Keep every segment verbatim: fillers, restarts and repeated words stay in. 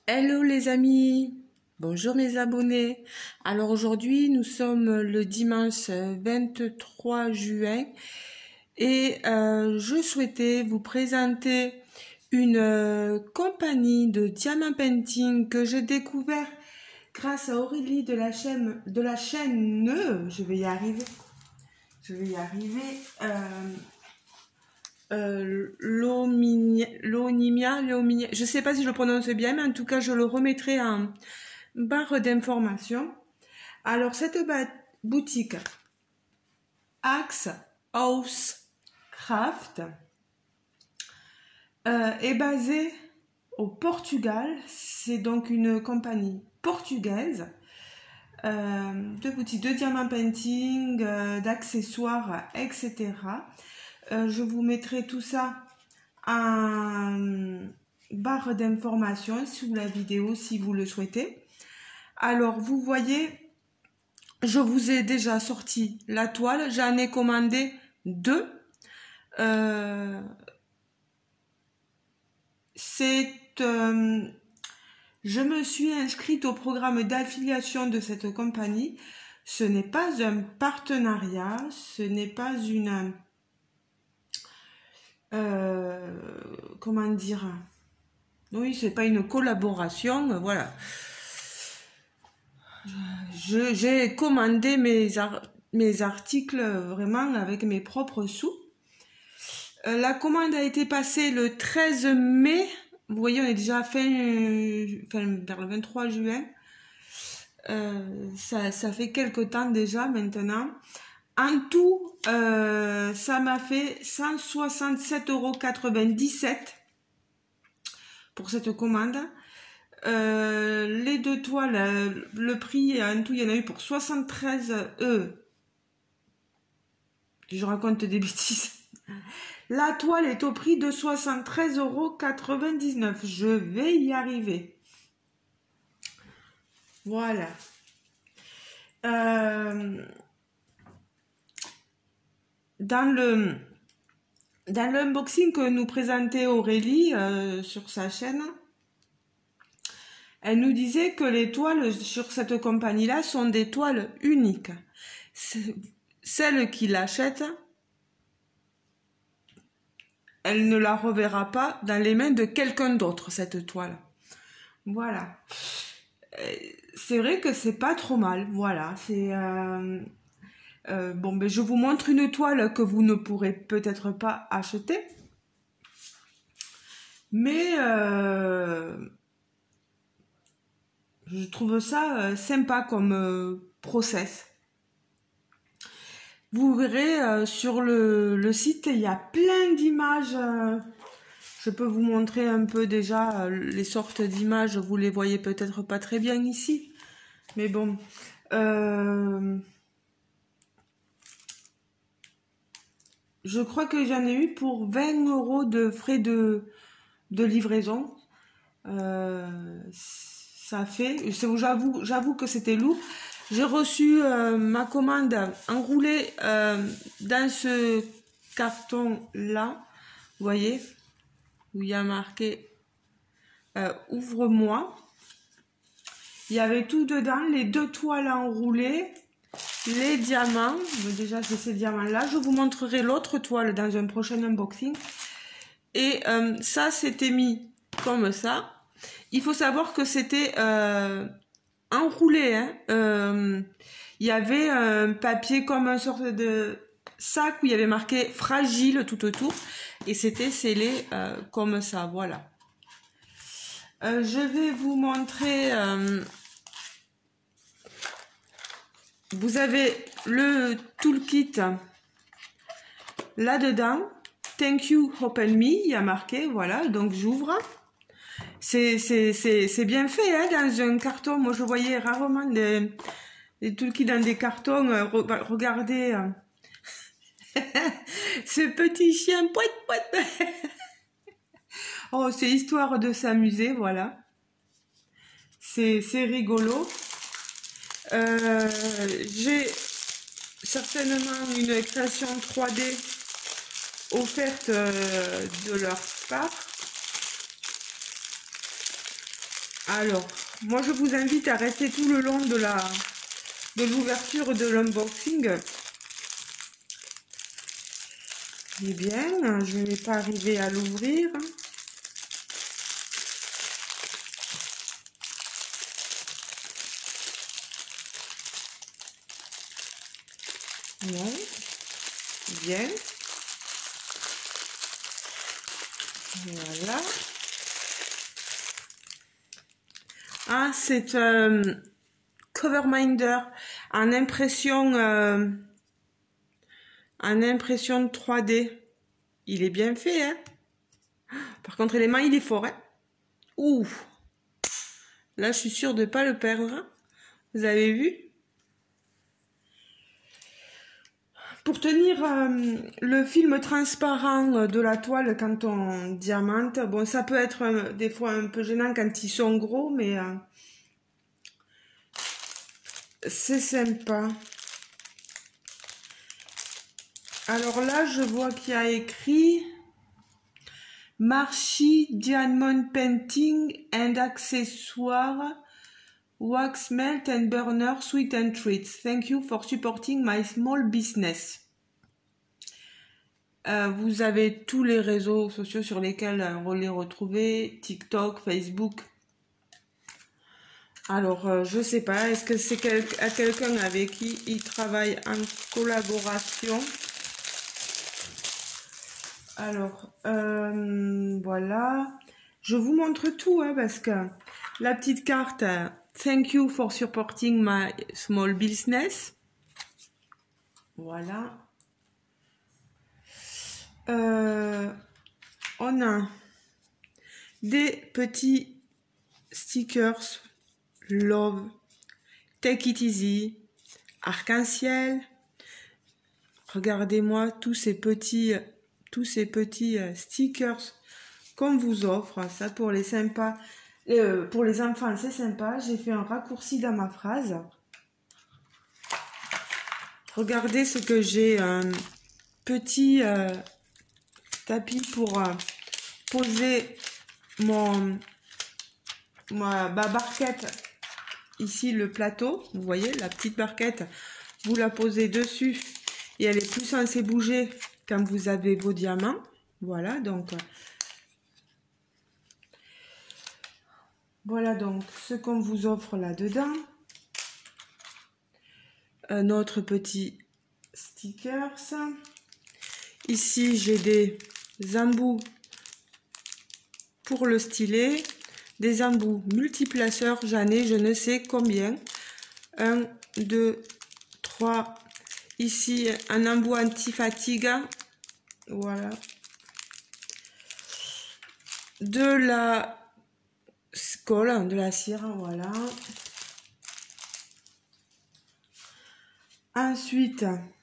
Hello les amis, bonjour mes abonnés. Alors aujourd'hui nous sommes le dimanche vingt-trois juin et euh, je souhaitais vous présenter une euh, compagnie de diamant painting que j'ai découvert grâce à Aurélie de la chaîne de la chaîne euh, je vais y arriver je vais y arriver euh, Euh, l'Onimia, l'Onimia, je sais pas si je le prononce bien, mais en tout cas, je le remettrai en barre d'informations. Alors, cette boutique Axe House Craft euh, est basée au Portugal. C'est donc une compagnie portugaise euh, de boutiques de diamant painting, euh, d'accessoires, et cetera. Euh, je vous mettrai tout ça en barre d'informations sous la vidéo si vous le souhaitez. Alors vous voyez, je vous ai déjà sorti la toile, j'en ai commandé deux. Euh, c'est euh, je me suis inscrite au programme d'affiliation de cette compagnie. Ce n'est pas un partenariat, ce n'est pas une Euh, comment dire, oui, c'est pas une collaboration, voilà. Je j'ai commandé mes ar mes articles vraiment avec mes propres sous. Euh, la commande a été passée le treize mai. Vous voyez, on est déjà fin, fin vers le vingt-trois juin. Euh, ça ça fait quelque temps déjà maintenant. En tout, euh, ça m'a fait cent soixante-sept euros quatre-vingt-dix-sept pour cette commande. Euh, les deux toiles, le prix, en tout, il y en a eu pour soixante-treize euros. Je raconte des bêtises. La toile est au prix de soixante-treize euros quatre-vingt-dix-neuf. Je vais y arriver. Voilà. Euh... Dans le dans l'unboxing que nous présentait Aurélie euh, sur sa chaîne, elle nous disait que les toiles sur cette compagnie-là sont des toiles uniques. Celle qui l'achète, elle ne la reverra pas dans les mains de quelqu'un d'autre, cette toile. Voilà. C'est vrai que c'est pas trop mal. Voilà, c'est... Euh... Euh, bon, ben je vous montre une toile que vous ne pourrez peut-être pas acheter, mais euh, je trouve ça euh, sympa comme euh, process. Vous verrez euh, sur le, le site, il y a plein d'images. Euh, je peux vous montrer un peu déjà euh, les sortes d'images. Vous les voyez peut-être pas très bien ici, mais bon. Euh, Je crois que j'en ai eu pour vingt euros de frais de, de livraison. Euh, ça fait, j'avoue, j'avoue que c'était lourd. J'ai reçu euh, ma commande enroulée euh, dans ce carton-là. Vous voyez, où il y a marqué euh, ouvre-moi. Il y avait tout dedans, les deux toiles enroulées. Les diamants, déjà c'est ces diamants là, je vous montrerai l'autre toile dans un prochain unboxing. Et euh, ça c'était mis comme ça. Il faut savoir que c'était euh, enroulé, hein. euh, il y avait un papier comme une sorte de sac où il y avait marqué fragile tout autour et c'était scellé euh, comme ça, voilà. Euh, je vais vous montrer... Euh, Vous avez le toolkit là-dedans. Thank you, open me. Il y a marqué, voilà. Donc j'ouvre. C'est bien fait, hein, dans un carton. Moi, je voyais rarement des, des toolkits dans des cartons. Regardez ce petit chien. Pouet, pouet. Oh, c'est histoire de s'amuser, voilà. C'est rigolo. Euh, j'ai certainement une création trois D offerte euh, de leur part. Alors, moi je vous invite à rester tout le long de la de l'ouverture de l'unboxing. Eh bien, je n'ai pas arrivé à l'ouvrir. Non. Bien. Voilà. Ah, c'est un euh, Coverminder en impression euh, en impression trois D. Il est bien fait, hein. Par contre, l'élément, il est fort, hein. Ouh. Là, je suis sûre de ne pas le perdre. Vous avez vu? Pour tenir euh, le film transparent de la toile quand on diamante, bon, ça peut être euh, des fois un peu gênant quand ils sont gros, mais euh, c'est sympa. Alors là, je vois qu'il y a écrit Marchi Diamond Painting and Accessoires Wax Melt and Burner Sweet and Treats. Thank you for supporting my small business. Euh, vous avez tous les réseaux sociaux sur lesquels euh, vous les retrouvez, TikTok, Facebook. Alors, euh, je sais pas, est-ce que c'est quel à quelqu'un avec qui il travaille en collaboration? Alors, euh, voilà. Je vous montre tout, hein, parce que la petite carte, euh, Thank you for supporting my small business. Voilà. Euh, on a des petits stickers Love, Take It Easy, Arc-en-Ciel. Regardez-moi tous ces petits, tous ces petits stickers qu'on vous offre. Ça pour les sympas, euh, pour les enfants c'est sympa. J'ai fait un raccourci dans ma phrase. Regardez ce que j'ai, un petit euh, tapis pour euh, poser mon ma, ma barquette. Ici le plateau, vous voyez la petite barquette, vous la posez dessus et elle est plus censée bouger quand vous avez vos diamants. Voilà donc voilà donc ce qu'on vous offre là dedans. Un autre petit stickers. Ici j'ai des embouts pour le stylet, des embouts multiplaceurs, j'en ai je ne sais combien. un, deux, trois. Ici un embout anti-fatigue. Voilà. De la colle, de la cire, voilà. Ensuite,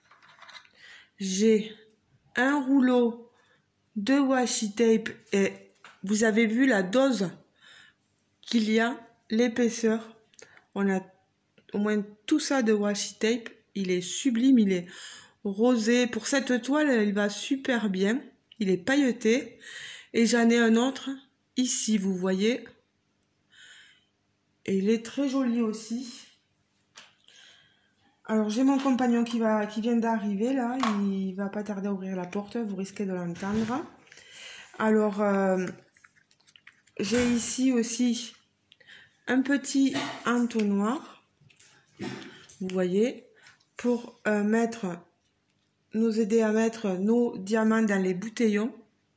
j'ai un rouleau de washi tape et vous avez vu la dose qu'il y a, l'épaisseur. On a au moins tout ça de washi tape. Il est sublime, il est rosé. Pour cette toile, il va super bien. Il est pailleté. Et j'en ai un autre ici, vous voyez. Et il est très joli aussi. Alors j'ai mon compagnon qui, va, qui vient d'arriver là. Il va pas tarder à ouvrir la porte. Vous risquez de l'entendre. Alors euh, j'ai ici aussi un petit entonnoir. Vous voyez. Pour euh, mettre, nous aider à mettre nos diamants dans les bouteillons.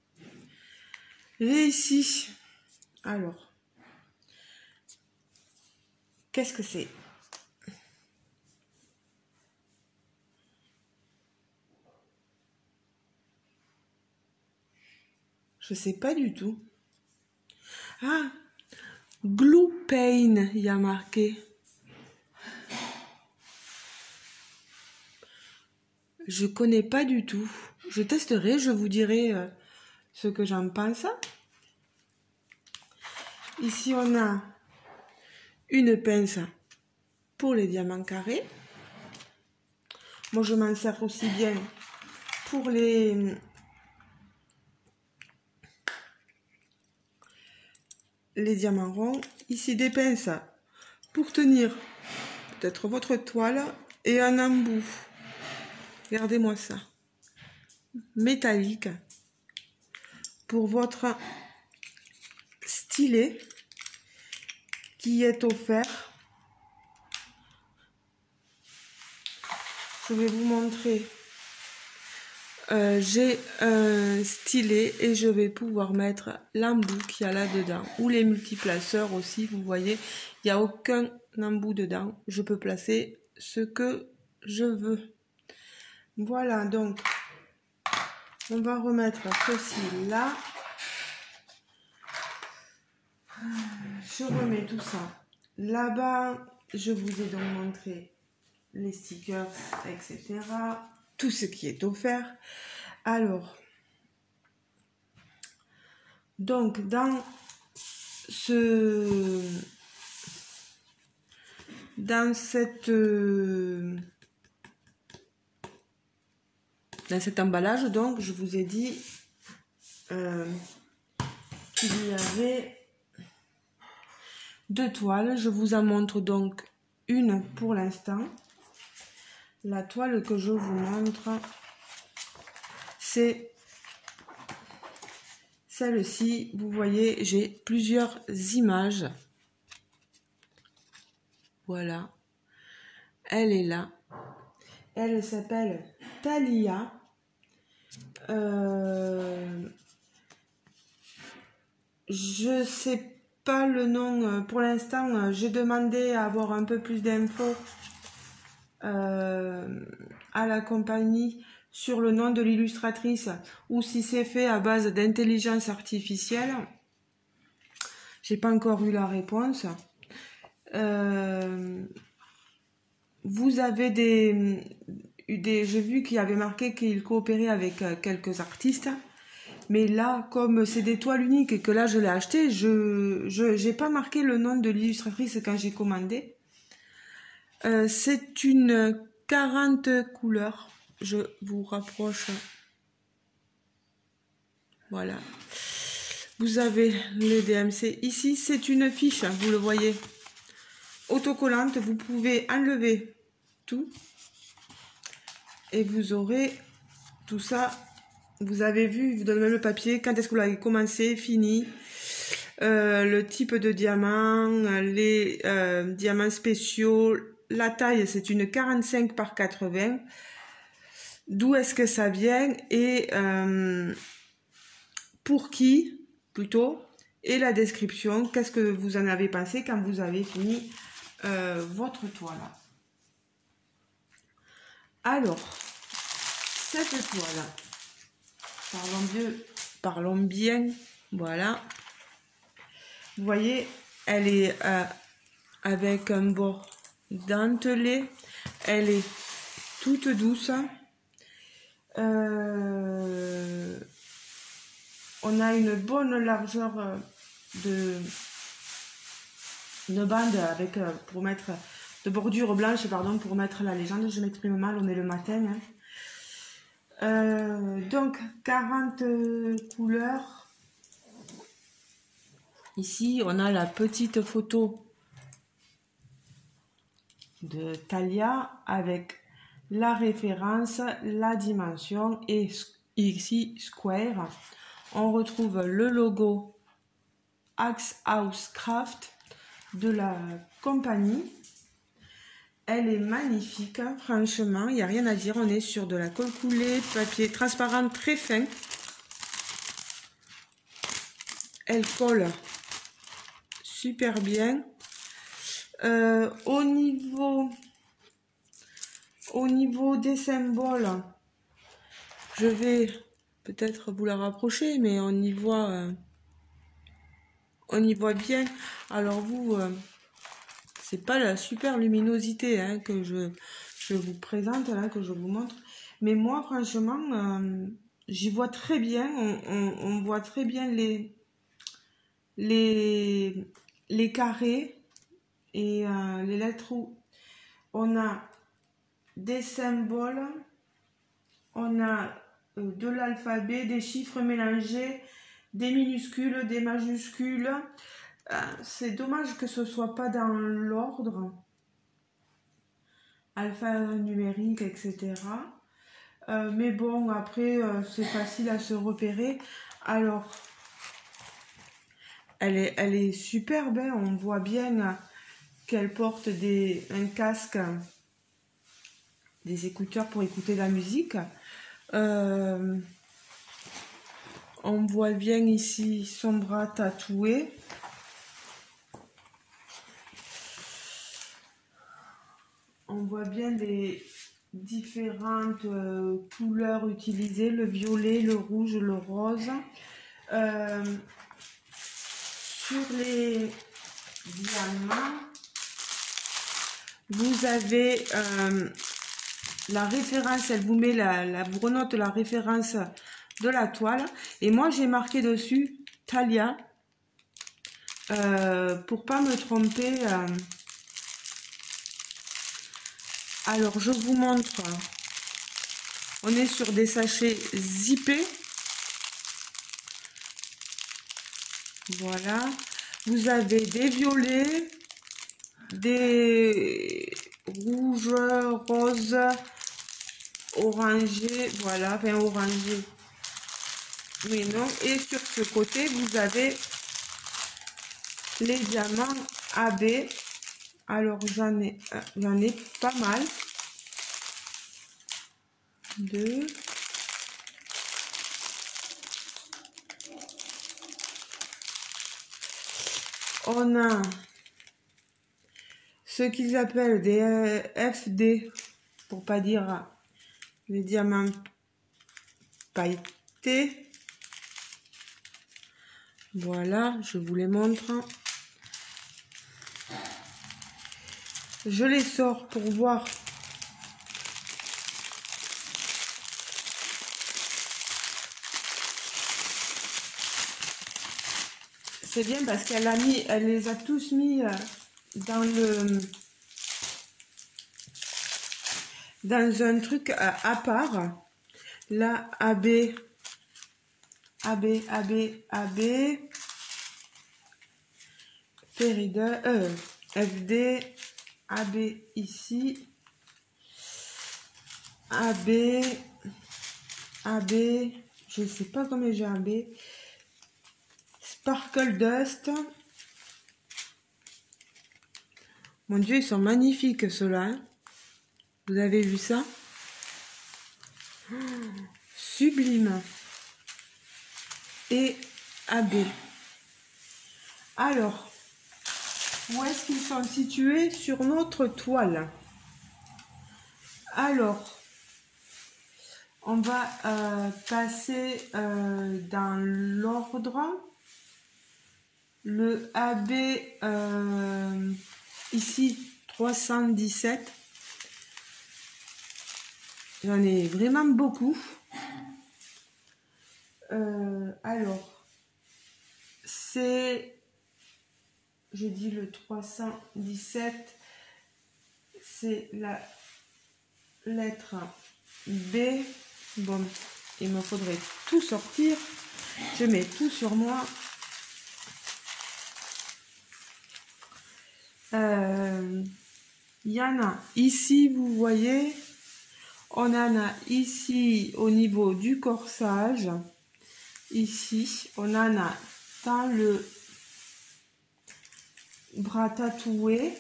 J'ai ici, alors, qu'est-ce que c'est? Je sais pas du tout. Ah, Glue Pain, il y a marqué. Je connais pas du tout. Je testerai, je vous dirai euh, ce que j'en pense. Ici, on a une pince pour les diamants carrés. Moi, je m'en sers aussi bien pour les, les diamants ronds. Ici, des pinces pour tenir peut-être votre toile et un embout. Regardez-moi ça. Métallique pour votre stylet qui est offert. Je vais vous montrer. Euh, j'ai un stylet et je vais pouvoir mettre l'embout qu'il y a là-dedans. Ou les multiplaceurs aussi, vous voyez. Il n'y a aucun embout dedans. Je peux placer ce que je veux. Voilà, donc on va remettre ceci là. Je remets tout ça là-bas. Je vous ai donc montré les stickers, et cetera. Tout ce qui est offert. Alors, donc dans ce, dans cette, dans cet emballage, donc je vous ai dit euh, qu'il y avait deux toiles. Je vous en montre donc une pour l'instant. La toile que je vous montre, c'est celle-ci. Vous voyez, j'ai plusieurs images. Voilà. Elle est là. Elle s'appelle Thalia. Euh, je sais pas le nom. Pour l'instant, j'ai demandé à avoir un peu plus d'infos euh, à la compagnie sur le nom de l'illustratrice ou si c'est fait à base d'intelligence artificielle. J'ai pas encore eu la réponse. Euh, vous avez des, des j'ai vu qu'il y avait marqué qu'il coopérait avec quelques artistes, mais là, comme c'est des toiles uniques et que là je l'ai acheté, je je j'ai pas marqué le nom de l'illustratrice quand j'ai commandé. Euh, c'est une quarante couleurs. Je vous rapproche. Voilà. Vous avez le D M C. Ici, c'est une fiche, vous le voyez. Autocollante, vous pouvez enlever tout. Et vous aurez tout ça. Vous avez vu, vous donnez même le papier. Quand est-ce que vous l'avez commencé, fini. Euh, le type de diamant, les euh, diamants spéciaux. La taille, c'est une quarante-cinq par quatre-vingts. D'où est-ce que ça vient et euh, pour qui, plutôt, et la description. Qu'est-ce que vous en avez pensé quand vous avez fini euh, votre toile. Alors, cette toile, parlons bien, parlons bien, voilà. Vous voyez, elle est euh, avec un bord dentelé, elle est toute douce. Euh, on a une bonne largeur de, de bande avec euh, pour mettre de bordure blanche, pardon, pour mettre la légende. Je m'exprime mal, on est le matin. Hein. Euh, donc quarante couleurs. Ici, on a la petite photo de Thalia avec la référence, la dimension et ici Square. On retrouve le logo Axe House Craft de la compagnie. Elle est magnifique, hein, franchement, il n'y a rien à dire. On est sur de la colle coulée, papier transparent très fin. Elle colle super bien. Euh, au niveau au niveau des symboles, je vais peut-être vous la rapprocher, mais on y voit euh, on y voit bien. Alors vous euh, c'est pas la super luminosité hein, que je je vous présente là, que je vous montre, mais moi franchement euh, j'y vois très bien. On, on, on voit très bien les les les carrés et euh, les lettres où on a des symboles, on a euh, de l'alphabet, des chiffres mélangés, des minuscules, des majuscules, C'est dommage que ce soit pas dans l'ordre. Alphanumérique, et cetera. Euh, mais bon, après, euh, c'est facile à se repérer. Alors, elle est, elle est superbe, hein. On voit bien qu'elle porte des, un casque, des écouteurs pour écouter la musique. Euh, on voit bien ici son bras tatoué. On voit bien les différentes euh, couleurs utilisées, le violet, le rouge, le rose. Euh, sur les diamants, vous avez euh, la référence, elle vous met la, la brenote, la référence de la toile. Et moi, j'ai marqué dessus Thalia euh, pour pas me tromper. Euh. Alors, je vous montre. On est sur des sachets zippés. Voilà. Vous avez des violets, des rouges, roses, orangés. Voilà, enfin orangé. Oui, non. Et sur ce côté, vous avez les diamants A B. Alors, j'en ai, j'en ai pas mal. Deux. On a ce qu'ils appellent des F D, pour pas dire les diamants pailletés. Voilà, je vous les montre. Je les sors pour voir. C'est bien parce qu'elle a mis, elle les a tous mis dans le, dans un truc à, à part. Là, A B, A B, A B, A B, Ferrida, euh, F D, A B ici, A B, A B, je sais pas combien j'ai A B, Sparkle Dust. Mon Dieu, ils sont magnifiques ceux-là. Hein. Vous avez vu ça? Oh, sublime. Et A B. Alors, où est-ce qu'ils sont situés sur notre toile? Alors, on va euh, passer euh, dans l'ordre. Le A B, euh, ici, trois cent dix-sept. J'en ai vraiment beaucoup. Euh, alors, c'est, je dis le trois cent dix-sept, c'est la lettre B. Bon, il me faudrait tout sortir. Je mets tout sur moi. Euh, il y en a ici, vous voyez, on en a ici au niveau du corsage. Ici, on en a dans le bras tatoué.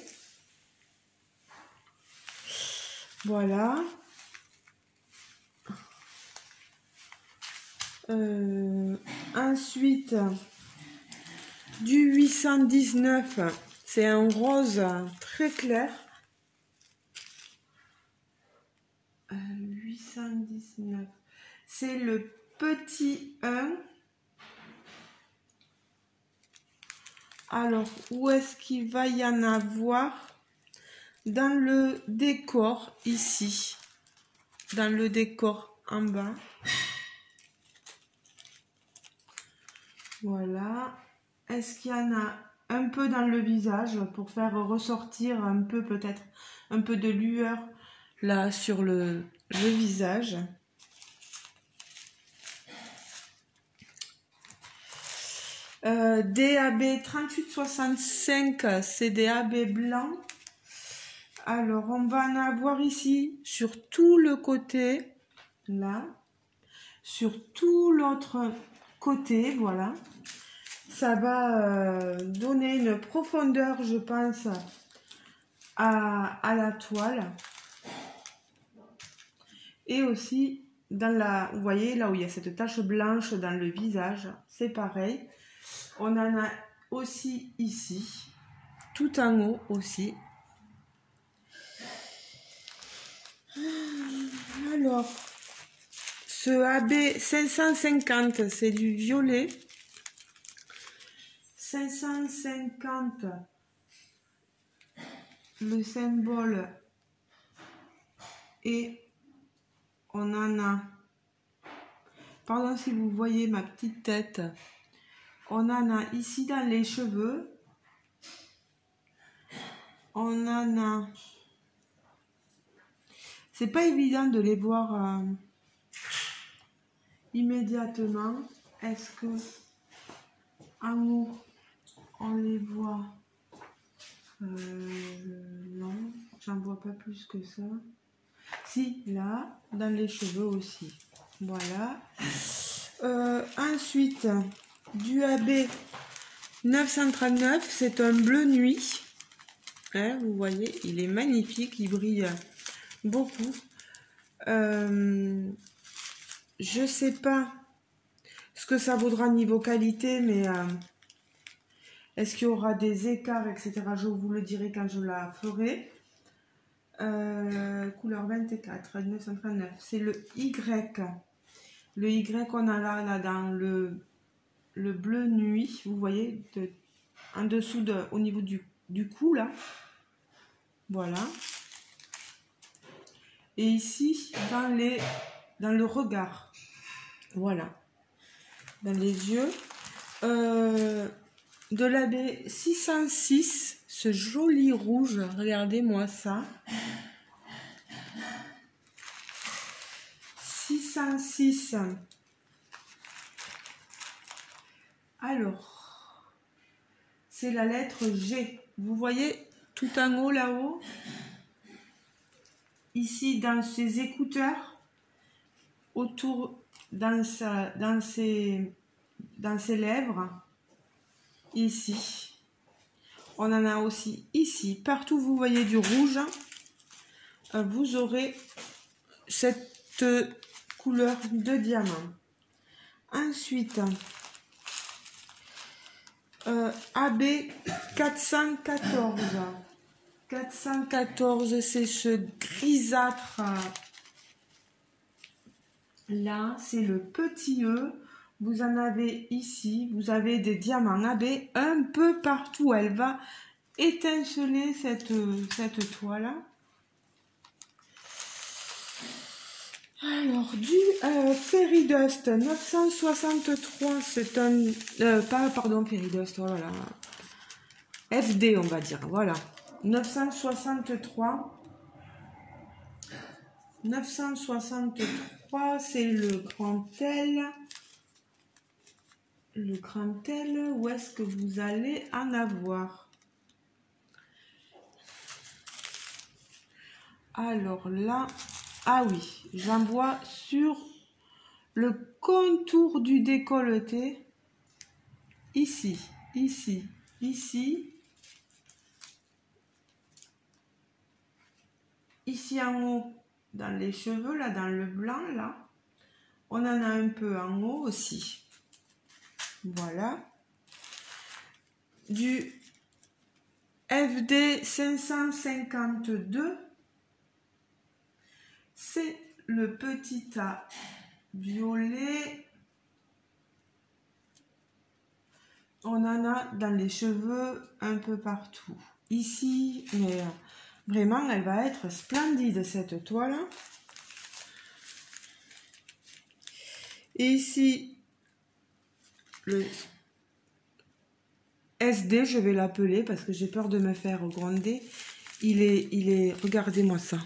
Voilà. Euh, ensuite, du huit cent dix-neuf, c'est un rose très clair. Euh, huit cent dix-neuf, c'est le petit un. Alors, où est-ce qu'il va y en avoir? Dans le décor, ici. Dans le décor en bas. Voilà. Est-ce qu'il y en a un peu dans le visage pour faire ressortir un peu, peut-être, un peu de lueur là sur le, le visage? Euh, D A B trente-huit soixante-cinq, c'est des A B blancs. Alors, on va en avoir ici sur tout le côté, là, sur tout l'autre côté, voilà. Ça va euh, donner une profondeur, je pense, à, à la toile. Et aussi, dans la, vous voyez, là où il y a cette tache blanche dans le visage, c'est pareil. On en a aussi ici, tout en haut aussi. Alors, ce A B cinq cent cinquante, c'est du violet. cinq cent cinquante, le symbole, et on en a, pardon si vous voyez ma petite tête, on en a ici dans les cheveux, on en a, c'est pas évident de les voir euh, immédiatement. Est-ce que en haut on les voit? euh, non, j'en vois pas plus que ça. Si, là, dans les cheveux aussi. Voilà. Euh, ensuite, du A B neuf cent trente-neuf, c'est un bleu nuit. Hein, vous voyez, il est magnifique, il brille beaucoup. Euh, je sais pas ce que ça vaudra niveau qualité, mais euh, est-ce qu'il y aura des écarts, et cetera. Je vous le dirai quand je la ferai. Euh, couleur vingt-quatre, neuf cent trente-neuf, c'est le Y. Le Y qu'on a là, là dans le, le bleu nuit, vous voyez, de, en dessous, de, au niveau du, du cou, là. Voilà. Et ici, dans, les, dans le regard. Voilà. Dans les yeux. Euh, de l'A B six cent six, ce joli rouge, regardez-moi ça. six cent six. Alors, c'est la lettre G. Vous voyez tout en haut là-haut, ici dans ses écouteurs, autour, dans, sa, dans, ses, dans ses lèvres, ici. On en a aussi ici. Partout où vous voyez du rouge, vous aurez cette couleur de diamant. Ensuite, euh, A B quatre cent quatorze. quatre cent quatorze, c'est ce grisâtre. Là, c'est le petit E. Vous en avez ici. Vous avez des diamants A B un peu partout. Elle va étinceler cette, cette toile. Alors, du euh, Fairy Dust neuf cent soixante-trois, c'est un... Euh, pas, pardon, Fairy Dust, voilà. F D, on va dire, voilà. neuf cent soixante-trois. neuf cent soixante-trois, c'est le grand L. Le grand L, où est-ce que vous allez en avoir? Alors là... Ah oui, j'en vois sur le contour du décolleté, ici, ici, ici, ici en haut, dans les cheveux, là, dans le blanc, là, on en a un peu en haut aussi. Voilà. Du F D cinq cent cinquante-deux. C'est le petit A violet. On en a dans les cheveux un peu partout. Ici, mais vraiment, elle va être splendide cette toile. Et ici, le S D, je vais l'appeler parce que j'ai peur de me faire gronder. Il est, il est, regardez-moi ça.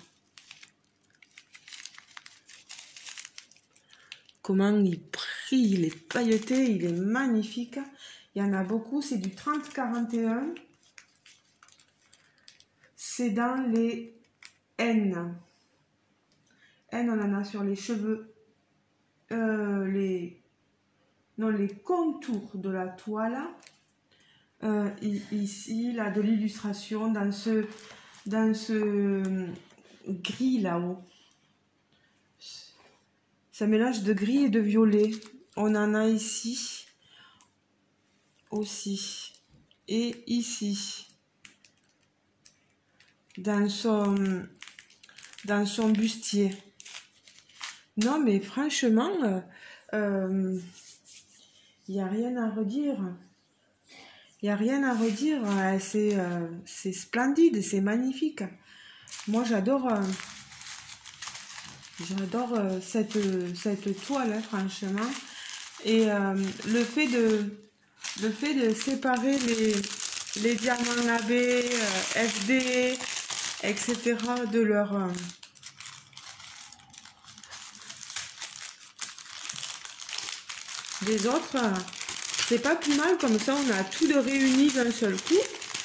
Comment il brille, il est pailleté, il est magnifique. Il y en a beaucoup, c'est du trente quarante et un. C'est dans les N. N, on en a sur les cheveux, euh, les, non, les contours de la toile. Euh, ici, là, de l'illustration, dans ce, dans ce gris là-haut. Ça mélange de gris et de violet. On en a ici aussi. Et ici. Dans son, dans son bustier. Non, mais franchement, il euh, n'y a rien à redire. Il n'y a rien à redire. C'est euh, c'est splendide, c'est magnifique. Moi, j'adore euh, j'adore euh, cette, cette toile, hein, franchement. Et euh, le fait de le fait de séparer les, les diamants A B, euh, F D, et cetera de leur... Euh, des autres, euh, c'est pas plus mal, comme ça on a tout de réuni d'un seul coup.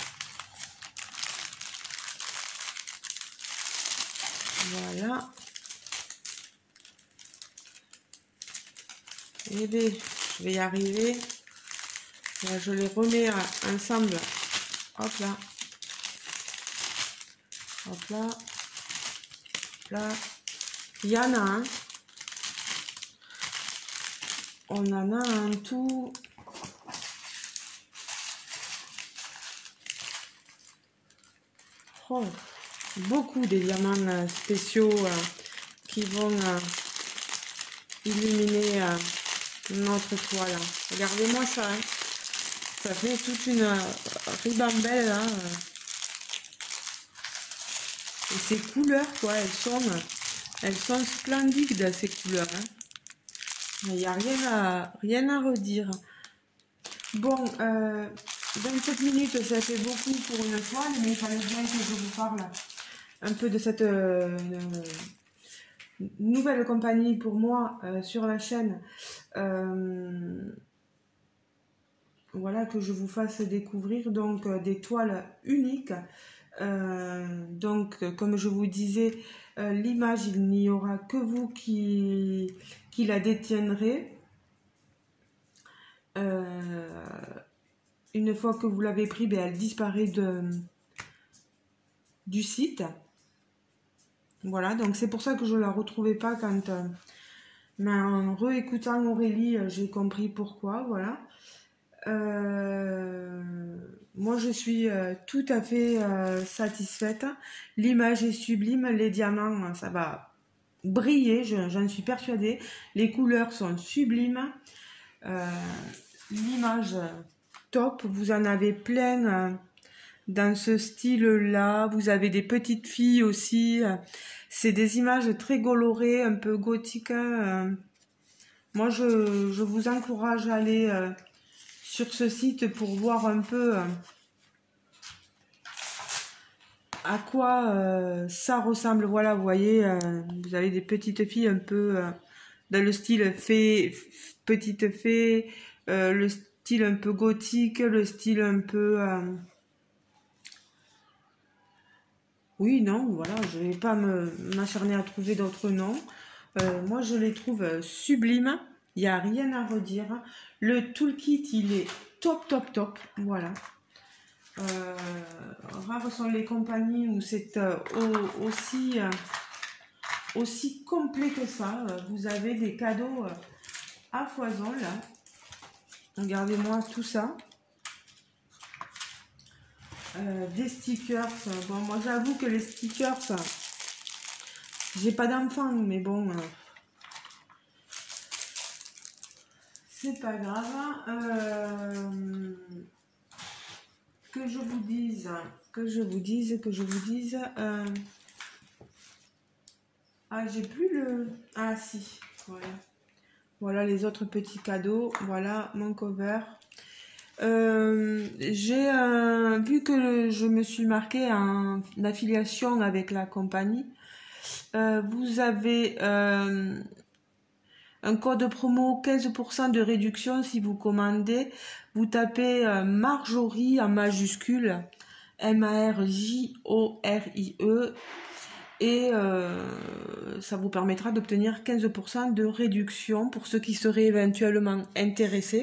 Voilà. Et bien, je vais y arriver. Là, je les remets ensemble. Hop là. Hop là. Hop là. Il y en a un. On en a un tout. Oh, beaucoup de diamants spéciaux euh, qui vont euh, illuminer euh, notre toile. Regardez-moi ça. Hein. Ça fait toute une euh, ribambelle là. Euh. Et ces couleurs, quoi, elles sont, elles sont splendides, ces couleurs. Hein. Il n'y a rien à, rien à redire. Bon, euh, vingt-sept minutes, ça fait beaucoup pour une toile, mais il fallait bien que je vous parle un peu de cette euh, nouvelle compagnie pour moi euh, sur la chaîne. Euh, voilà, que je vous fasse découvrir donc euh, des toiles uniques. Euh, donc, comme je vous disais, euh, l'image, il n'y aura que vous qui, qui la détiendrez. Euh, une fois que vous l'avez pris, ben, elle disparaît de, du site. Voilà, donc c'est pour ça que je ne la retrouvais pas quand, euh, mais en réécoutant Aurélie, j'ai compris pourquoi. Voilà. Euh, moi, je suis euh, tout à fait euh, satisfaite. L'image est sublime, les diamants, ça va briller, j'en suis persuadée. Les couleurs sont sublimes. Euh, L'image top, vous en avez plein euh, dans ce style-là. Vous avez des petites filles aussi. C'est des images très colorées, un peu gothiques. Euh. Moi, je, je vous encourage à aller euh, sur ce site pour voir un peu euh, à quoi euh, ça ressemble. Voilà, vous voyez, euh, vous avez des petites filles un peu euh, dans le style fée, petite fée, euh, le style un peu gothique, le style un peu... Euh... Oui, non, voilà, je ne vais pas m'acharner à trouver d'autres noms. Euh, moi, je les trouve sublimes. Il n'y a rien à redire. Le toolkit, il est top, top, top. Voilà. Euh, rares sont les compagnies où c'est euh, aussi, euh, aussi complet que ça. Vous avez des cadeaux euh, à foison, là. Regardez-moi tout ça. Euh, des stickers. Bon, moi, j'avoue que les stickers, j'ai pas d'enfant, mais bon... Euh, c'est pas grave. Euh, que je vous dise, que je vous dise, que je vous dise. Euh, ah, j'ai plus le. Ah, si. Voilà. Voilà les autres petits cadeaux. Voilà mon cover. Euh, j'ai euh, vu que le, je me suis marquée en affiliation avec la compagnie. Euh, vous avez. Euh, un code promo quinze pour cent de réduction si vous commandez. Vous tapez euh, Marjorie en majuscule, M A R J O R I E, et euh, ça vous permettra d'obtenir quinze pour cent de réduction pour ceux qui seraient éventuellement intéressés.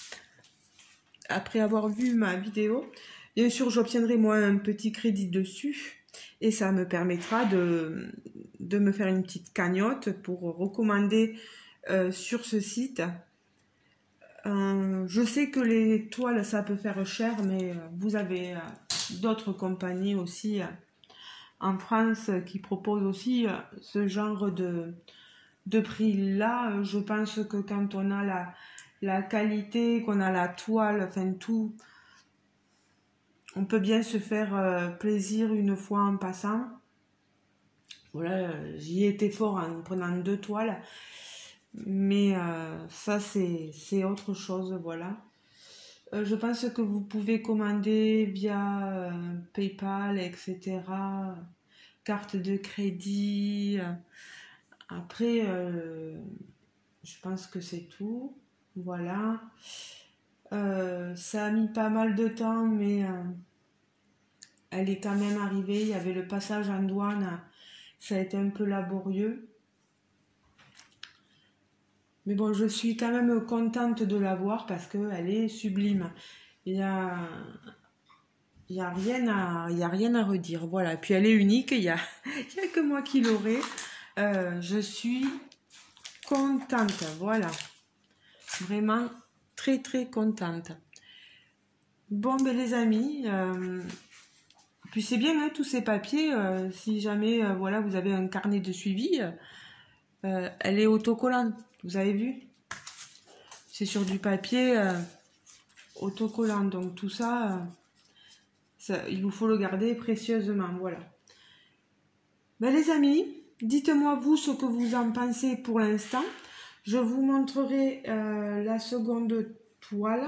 Après avoir vu ma vidéo, bien sûr, j'obtiendrai moi un petit crédit dessus et ça me permettra de, de me faire une petite cagnotte pour recommander euh, sur ce site. Euh, je sais que les toiles, ça peut faire cher, mais vous avez euh, d'autres compagnies aussi euh, en France qui proposent aussi euh, ce genre de, de prix-là. Je pense que quand on a la, la qualité, qu'on a la toile, enfin tout, on peut bien se faire euh, plaisir une fois en passant. Voilà, j'y étais fort en prenant deux toiles. Mais euh, ça, c'est autre chose, voilà. Euh, je pense que vous pouvez commander via euh, PayPal, et cetera. Carte de crédit. Après, euh, je pense que c'est tout. Voilà. Euh, ça a mis pas mal de temps, mais euh, elle est quand même arrivée. Il y avait le passage en douane. Ça a été un peu laborieux. Mais bon, je suis quand même contente de la voir parce qu'elle est sublime. Il y a, il y a rien à, il y a rien à redire. Voilà. Puis elle est unique. Il y a, il y a que moi qui l'aurai. Euh, je suis contente. Voilà. Vraiment très très contente. Bon, ben les amis. Euh, puis c'est bien hein, tous ces papiers. Euh, si jamais euh, voilà vous avez un carnet de suivi, euh, elle est autocollante. Vous avez vu? C'est sur du papier euh, autocollant. Donc tout ça, euh, ça, il vous faut le garder précieusement. Voilà. Ben, les amis, dites-moi vous ce que vous en pensez pour l'instant. Je vous montrerai euh, la seconde toile.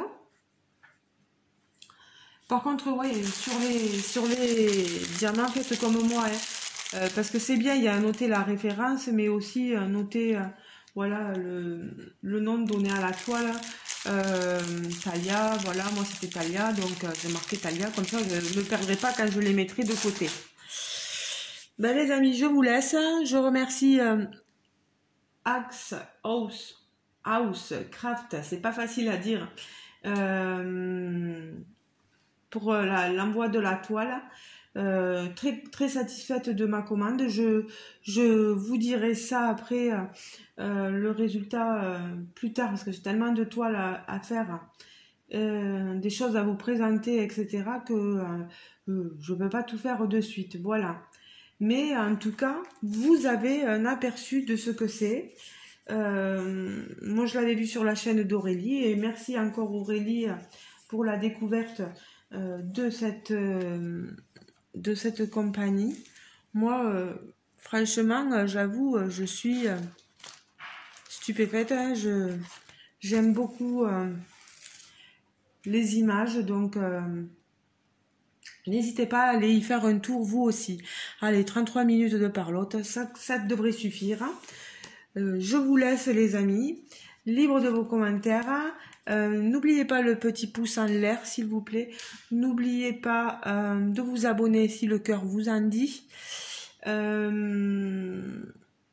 Par contre, ouais, sur les, sur les diamants, faites comme moi. Hein, euh, parce que c'est bien, il y a noté la référence, mais aussi euh, noter... Euh, voilà le, le nom donné à la toile, euh, Talia, voilà, moi c'était Talia, donc euh, j'ai marqué Talia, comme ça je ne me perdrai pas quand je les mettrai de côté. Ben les amis, je vous laisse, je remercie euh, Axe House, House Craft, c'est pas facile à dire, euh, pour l'envoi de la toile. Euh, très très satisfaite de ma commande. Je, je vous dirai ça après euh, le résultat euh, plus tard parce que j'ai tellement de toiles à, à faire, euh, des choses à vous présenter, et cetera que euh, je ne peux pas tout faire de suite. Voilà. Mais en tout cas, vous avez un aperçu de ce que c'est. Euh, moi, je l'avais vu sur la chaîne d'Aurélie et merci encore Aurélie pour la découverte euh, de cette euh, de cette compagnie. Moi, euh, franchement, euh, j'avoue, euh, je suis euh, stupéfaite. Hein, je j'aime beaucoup euh, les images, donc euh, n'hésitez pas à aller y faire un tour vous aussi. Allez, trente-trois minutes de parlotte, ça, ça devrait suffire. Euh, je vous laisse les amis, libre de vos commentaires. Euh, n'oubliez pas le petit pouce en l'air s'il vous plaît. N'oubliez pas euh, de vous abonner si le cœur vous en dit. Euh,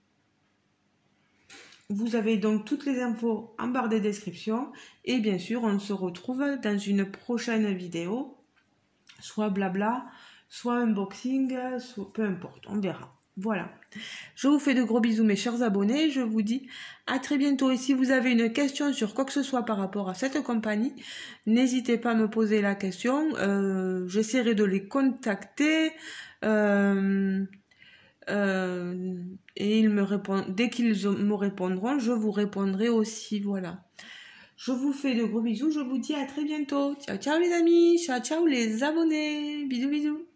vous avez donc toutes les infos en barre de description. Et bien sûr, on se retrouve dans une prochaine vidéo. Soit blabla, soit unboxing, soit peu importe, on verra. Voilà. Je vous fais de gros bisous mes chers abonnés. Je vous dis à très bientôt. Et si vous avez une question sur quoi que ce soit par rapport à cette compagnie, n'hésitez pas à me poser la question. Euh, J'essaierai de les contacter. Euh, euh, et ils me répondent, dès qu'ils me répondront, je vous répondrai aussi. Voilà. Je vous fais de gros bisous. Je vous dis à très bientôt. Ciao, ciao les amis. Ciao, ciao les abonnés. Bisous, bisous.